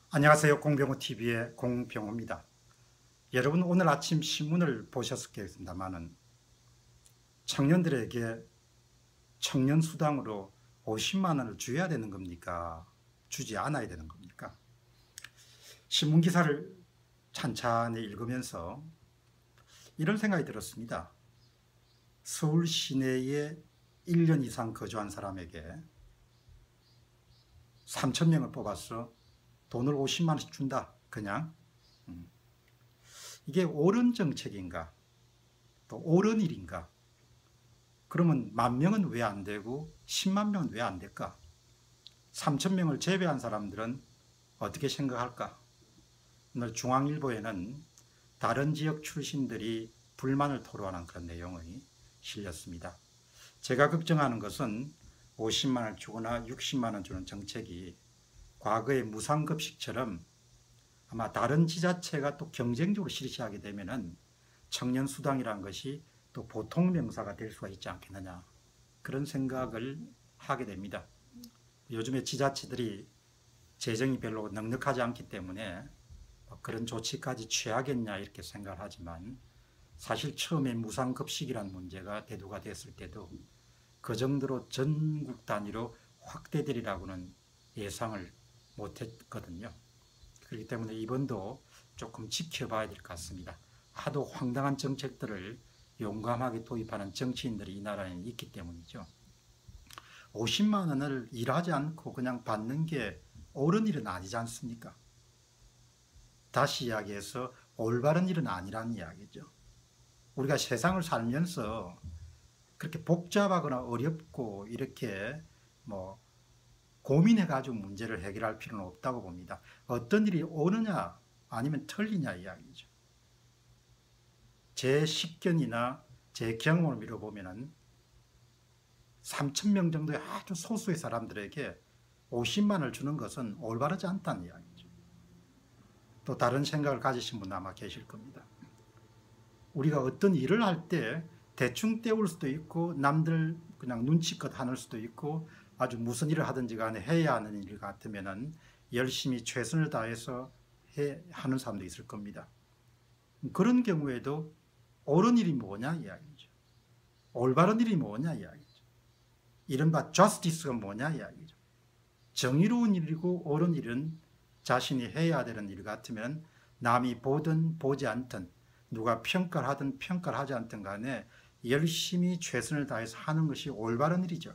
안녕하세요. 공병호TV의 공병호입니다. 여러분 오늘 아침 신문을 보셨겠습니다마는 청년들에게 청년수당으로 50만 원을 줘야 되는 겁니까? 주지 않아야 되는 겁니까? 신문기사를 찬찬히 읽으면서 이런 생각이 들었습니다. 서울 시내에 1년 이상 거주한 사람에게 3,000명을 뽑아서 돈을 50만 원씩 준다. 그냥. 이게 옳은 정책인가? 또 옳은 일인가? 그러면 10,000명은 왜 안 되고 10만 명은 왜 안 될까? 3,000명을 제외한 사람들은 어떻게 생각할까? 오늘 중앙일보에는 다른 지역 출신들이 불만을 토로하는 그런 내용이 실렸습니다. 제가 걱정하는 것은 50만 원을 주거나 60만 원 주는 정책이 과거의 무상급식처럼 아마 다른 지자체가 또 경쟁적으로 실시하게 되면은 청년수당이라는 것이 또 보통 명사가 될 수가 있지 않겠느냐, 그런 생각을 하게 됩니다. 요즘에 지자체들이 재정이 별로 넉넉하지 않기 때문에 그런 조치까지 취하겠냐 이렇게 생각을 하지만, 사실 처음에 무상급식이라는 문제가 대두가 됐을 때도 그 정도로 전국 단위로 확대되리라고는 예상을 못했거든요. 그렇기 때문에 이번도 조금 지켜봐야 될 것 같습니다. 하도 황당한 정책들을 용감하게 도입하는 정치인들이 이 나라에 있기 때문이죠. 50만 원을 일하지 않고 그냥 받는 게 옳은 일은 아니지 않습니까? 다시 이야기해서 올바른 일은 아니라는 이야기죠. 우리가 세상을 살면서 그렇게 복잡하거나 어렵고 이렇게 고민해가지고 문제를 해결할 필요는 없다고 봅니다. 어떤 일이 옳으냐 아니면 틀리냐 이야기죠. 제 식견이나 제 경험을 미뤄보면은 3,000명 정도의 아주 소수의 사람들에게 50만 원을 주는 것은 올바르지 않다는 이야기죠. 또 다른 생각을 가지신 분 아마 계실 겁니다. 우리가 어떤 일을 할 때 대충 때울 수도 있고 남들 그냥 눈치껏 하는 수도 있고, 아주 무슨 일을 하든지 간에 해야 하는 일 같으면은 열심히 최선을 다해서 하는 사람도 있을 겁니다. 그런 경우에도 옳은 일이 뭐냐 이야기죠. 올바른 일이 뭐냐 이야기죠. 이른바 justice가 뭐냐 이야기죠. 정의로운 일이고 옳은 일은 자신이 해야 되는 일 같으면 남이 보든 보지 않든 누가 평가를 하든 평가를 하지 않든 간에 열심히 최선을 다해서 하는 것이 올바른 일이죠.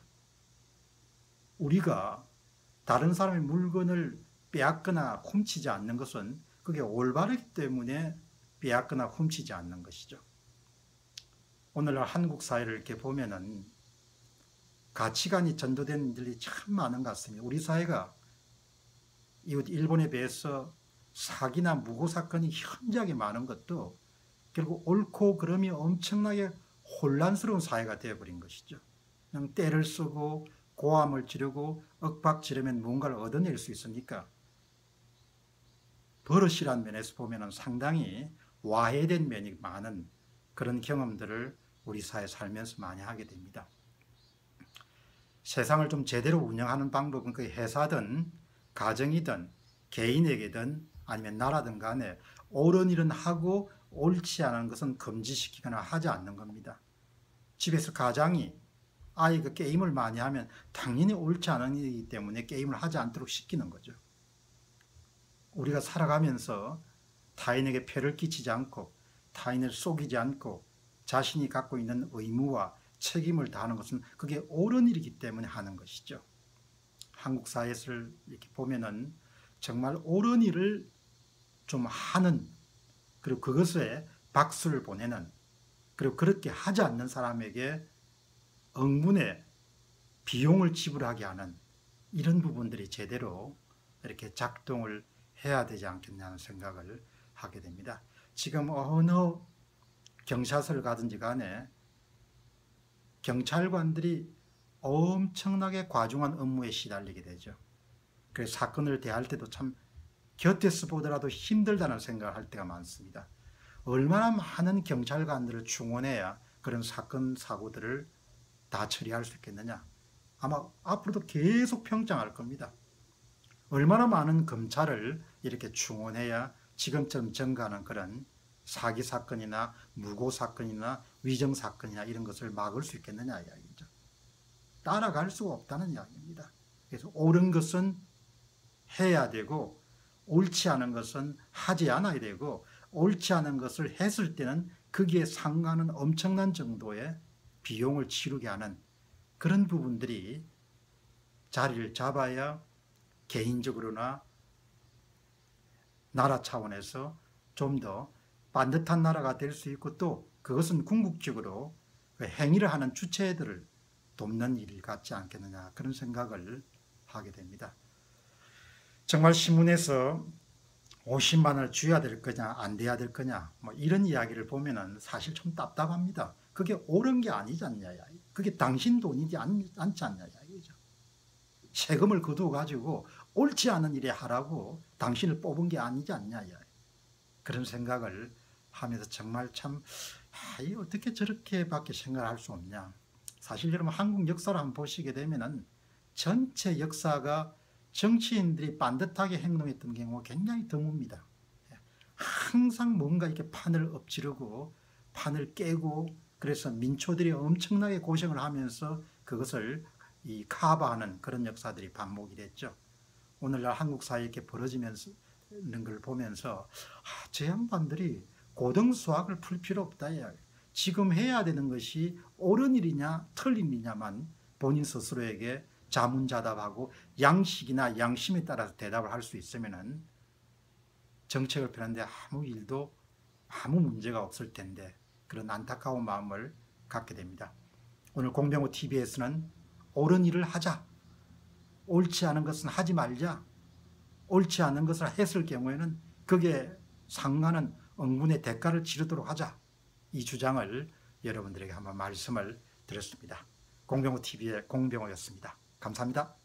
우리가 다른 사람의 물건을 빼앗거나 훔치지 않는 것은 그게 올바르기 때문에 빼앗거나 훔치지 않는 것이죠. 오늘날 한국 사회를 이렇게 보면은 가치관이 전도된 일이 참 많은 것 같습니다. 우리 사회가 이웃 일본에 비해서 사기나 무고 사건이 현저하게 많은 것도 결국 옳고 그름이 엄청나게 혼란스러운 사회가 되어버린 것이죠. 그냥 때를 쓰고 고함을 지르고 윽박 지르면 뭔가를 얻어낼 수 있습니까? 버릇이란 면에서 보면 상당히 와해된 면이 많은 그런 경험들을 우리 사회에 살면서 많이 하게 됩니다. 세상을 좀 제대로 운영하는 방법은 그 회사든 가정이든 개인에게든 아니면 나라든 간에 옳은 일은 하고 옳지 않은 것은 금지시키거나 하지 않는 겁니다. 집에서 가장이 아이가 게임을 많이 하면 당연히 옳지 않은 일이기 때문에 게임을 하지 않도록 시키는 거죠. 우리가 살아가면서 타인에게 폐를 끼치지 않고 타인을 속이지 않고 자신이 갖고 있는 의무와 책임을 다하는 것은 그게 옳은 일이기 때문에 하는 것이죠. 한국 사회를 이렇게 보면은 정말 옳은 일을 좀 하는, 그리고 그것에 박수를 보내는, 그리고 그렇게 하지 않는 사람에게 억문의 비용을 지불하게 하는 이런 부분들이 제대로 이렇게 작동을 해야 되지 않겠냐는 생각을 하게 됩니다. 지금 어느 경찰서를 가든지 간에 경찰관들이 엄청나게 과중한 업무에 시달리게 되죠. 그래서 사건을 대할 때도 참 곁에서 보더라도 힘들다는 생각을 할 때가 많습니다. 얼마나 많은 경찰관들을 충원해야 그런 사건 사고들을 다 처리할 수 있겠느냐. 아마 앞으로도 계속 평정할 겁니다. 얼마나 많은 검찰을 이렇게 충원해야 지금처럼 증가하는 그런 사기 사건이나 무고 사건이나 위정 사건이나 이런 것을 막을 수 있겠느냐 이야기죠. 따라갈 수가 없다는 이야기입니다. 그래서 옳은 것은 해야 되고 옳지 않은 것은 하지 않아야 되고 옳지 않은 것을 했을 때는 거기에 상하는 엄청난 정도의 비용을 치르게 하는 그런 부분들이 자리를 잡아야 개인적으로나 나라 차원에서 좀 더 반듯한 나라가 될 수 있고 또 그것은 궁극적으로 그 행위를 하는 주체들을 돕는 일 같지 않겠느냐 그런 생각을 하게 됩니다. 정말 신문에서 50만 원을 줘야 될 거냐 안 돼야 될 거냐 뭐 이런 이야기를 보면은 사실 좀 답답합니다. 그게 옳은 게 아니지 않냐. 그게 당신 돈이지 않지 않냐 이야기죠. 세금을 거두어 가지고 옳지 않은 일에 하라고 당신을 뽑은 게 아니지 않냐. 그런 생각을 하면서 정말 참 어떻게 저렇게밖에 생각을 할 수 없냐. 사실 여러분 한국 역사를 한번 보시게 되면은 전체 역사가 정치인들이 반듯하게 행동했던 경우가 굉장히 드뭅니다. 항상 뭔가 이렇게 판을 엎지르고 판을 깨고 그래서 민초들이 엄청나게 고생을 하면서 그것을 커버하는 그런 역사들이 반복이 됐죠. 오늘날 한국 사회에 이렇게 벌어지면서 있는 걸 보면서 저 양반들이 고등 수학을 풀 필요 없다. 지금 해야 되는 것이 옳은 일이냐 틀린 일이냐만 본인 스스로에게 자문자답하고 양식이나 양심에 따라서 대답을 할 수 있으면 정책을 펴는데 아무 일도 아무 문제가 없을 텐데 그런 안타까운 마음을 갖게 됩니다. 오늘 공병호 TV에서는 옳은 일을 하자, 옳지 않은 것은 하지 말자, 옳지 않은 것을 했을 경우에는 그게 상하는 응분의 대가를 치르도록 하자, 이 주장을 여러분들에게 한번 말씀을 드렸습니다. 공병호 TV의 공병호였습니다. 감사합니다.